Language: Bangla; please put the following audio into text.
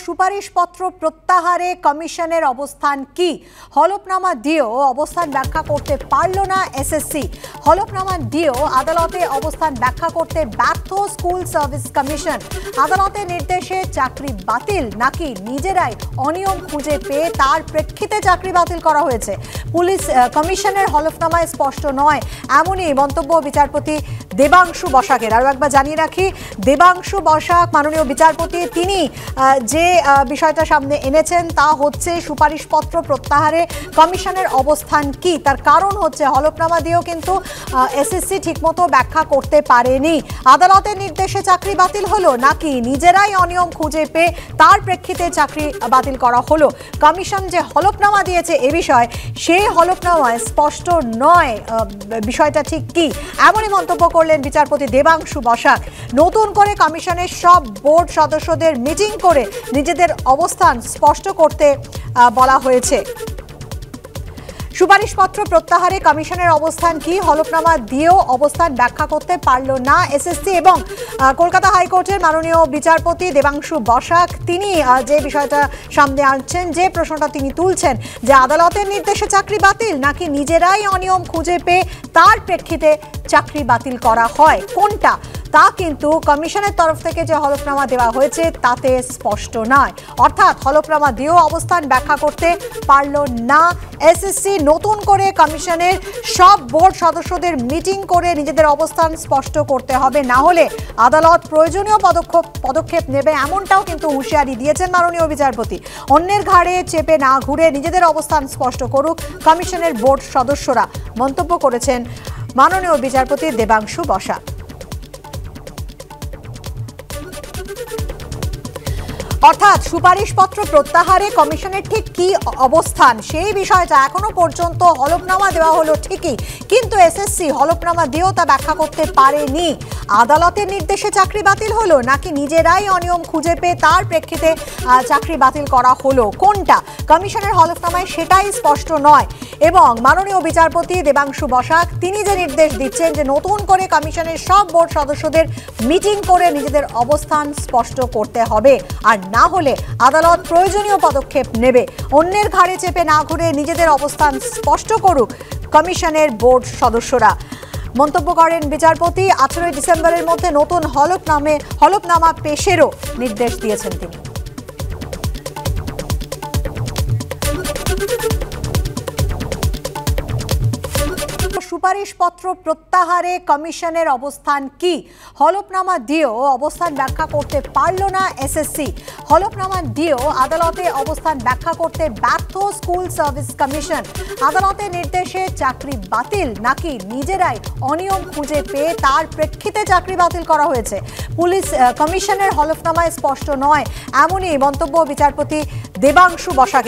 সুপারিশপত্র প্রত্যাহারে কমিশনের অবস্থান কি? হলফনামা দিয়েও অবস্থান ব্যাখ্যা করতে পারল না এসএসসি। হলফনামা দিয়েও আদালতে অবস্থান ব্যাখ্যা করতে ব্যর্থ স্কুল সার্ভিস কমিশন। আদালতের নির্দেশে চাকরি বাতিল নাকি নিজেরাই অনিয়ম খুঁজে পেয়ে তার প্রেক্ষিতে চাকরি বাতিল করা হয়েছে? পুলিশ কমিশনের হলফনামায় স্পষ্ট নয়, এমনই মন্তব্য বিচারপতি দেবাংশু বসাকের। আরও একবার জানিয়ে রাখি, দেবাংশু বসাক মাননীয় বিচারপতি, তিনি যে বিষয়টা সামনে এনেছেন তা হচ্ছে সুপারিশপত্র প্রত্যাহারে কমিশনের অবস্থান কি। তার কারণ হচ্ছে হলফনামা দিয়েও কিন্তু এসএসসি ঠিকমতো ব্যাখ্যা করতে পারেনি। আদালতের নির্দেশে চাকরি বাতিল হলো নাকি নিজেরাই অনিয়ম খুঁজে পেয়ে তার প্রেক্ষিতে চাকরি বাতিল করা হলো? কমিশন যে হলফনামা দিয়েছে এ বিষয়ে, সেই হলফনামায় স্পষ্ট নয় বিষয়টা ঠিক কি, এমনই মন্তব্য করলেন বিচারপতি দেবাংশু বসাক। নতুন করে কমিশনের সব বোর্ড সদস্যদের মিটিং করে নিজেদের অবস্থান স্পষ্ট করতে বলা হয়েছে। সুপারিশপত্র প্রত্যাহারে কমিশনের অবস্থান কি? হলফনামা দিয়েও অবস্থান ব্যাখ্যা করতে পারল না এসএসসি। এবং কলকাতা হাইকোর্টের মাননীয় বিচারপতি দেবাংশু বসাক, তিনি যে বিষয়টা সামনে আনছেন, যে প্রশ্নটা তিনি তুলছেন, যে আদালতের নির্দেশে চাকরি বাতিল নাকি নিজেরাই অনিয়ম খুঁজে পেয়ে তার প্রেক্ষিতে চাকরি বাতিল করা হয়, কোনটা তা কিন্তু কমিশনের তরফ থেকে যে হলফনামা দেওয়া হয়েছে তাতে স্পষ্ট নয়। অর্থাৎ হলফনামা দিয়েও অবস্থান ব্যাখ্যা করতে পারল না এসএসসি। নতুন করে কমিশনের সব বোর্ড সদস্যদের মিটিং করে নিজেদের অবস্থান স্পষ্ট করতে হবে, না হলে আদালত প্রয়োজনীয় পদক্ষেপ নেবে, এমনটাও কিন্তু হুঁশিয়ারি দিয়েছেন মাননীয় বিচারপতি। অন্যের ঘাড়ে চেপে না ঘুরে নিজেদের অবস্থান স্পষ্ট করুক কমিশনের বোর্ড সদস্যরা, মন্তব্য করেছেন মাননীয় বিচারপতি দেবাংশু বসাক। অর্থাৎ সুপারিশপত্র প্রত্যাহারে কমিশনের ঠিক কি অবস্থান, সেই বিষয়টা এখনো পর্যন্ত হলফনামা দেওয়া হলো ঠিকই, কিন্তু এসএসসি হলফনামা দিয়েও তা ব্যাখ্যা করতে পারেনি। আদালতের নির্দেশে চাকরি বাতিল হলো নাকি নিজেরাই অনিয়ম খুঁজে পেয়ে তার প্রেক্ষিতে চাকরি বাতিল করা হলো, কোনটা কমিশনের হলফনামায় সেটাই স্পষ্ট নয়। এবং মাননীয় বিচারপতি দেবাংশু বসাক, তিনি যে নির্দেশ দিচ্ছেন যে নতুন করে কমিশনের সব বোর্ড সদস্যদের মিটিং করে নিজেদের অবস্থান স্পষ্ট করতে হবে, আর না হলে আদালত প্রয়োজনীয় পদক্ষেপ নেবে। অন্যের ঘাড়ে চেপে না ঘুরে নিজেদের অবস্থান স্পষ্ট করুক কমিশনের বোর্ড সদস্যরা, মন্তব্য করেন বিচারপতি। 18 ডিসেম্বরের মধ্যে নতুন হলফনামা পেশেরও নির্দেশ দিয়েছেন তিনি। সুপারিশপত্র প্রত্যাহারে কমিশনের অবস্থান কি? হলফনামা দিয়েও অবস্থান ব্যাখ্যা করতে পারল না এসএসসি। হলফনামা দিয়েও আদালতে অবস্থান ব্যাখ্যা করতে ব্যর্থ স্কুল সার্ভিস কমিশন। আদালতের নির্দেশে চাকরি বাতিল নাকি নিজেরাই অনিয়ম খুঁজে পেয়ে তার প্রেক্ষিতে চাকরি বাতিল করা হয়েছে? পুলিশ কমিশনের হলফনামায় স্পষ্ট নয়, এমনই মন্তব্য বিচারপতি দেবাংশু বসাক।